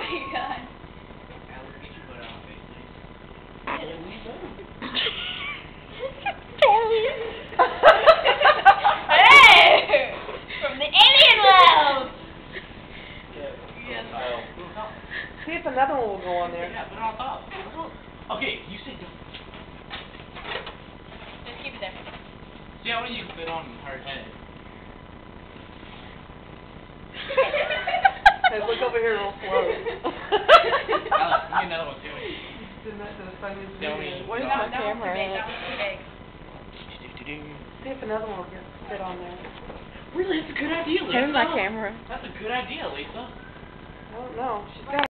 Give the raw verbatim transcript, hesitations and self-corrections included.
my god. Alex, get your butt out of my face, please. Hey! From the alien world! Yes. See if another one will go on there. Yeah, put it on top. Okay, you say don't. Just keep it there. See how many you can fit on her head. Hey, look over here real slow. Alex, give me another one too. Didn't that the funniest Tell video? me. Where's No, my that one's too big. camera? That one's too big. See if another one will get fit on there. Really, that's a good idea, Lisa. Here's my camera. That's a good idea, Lisa. I don't know. She's got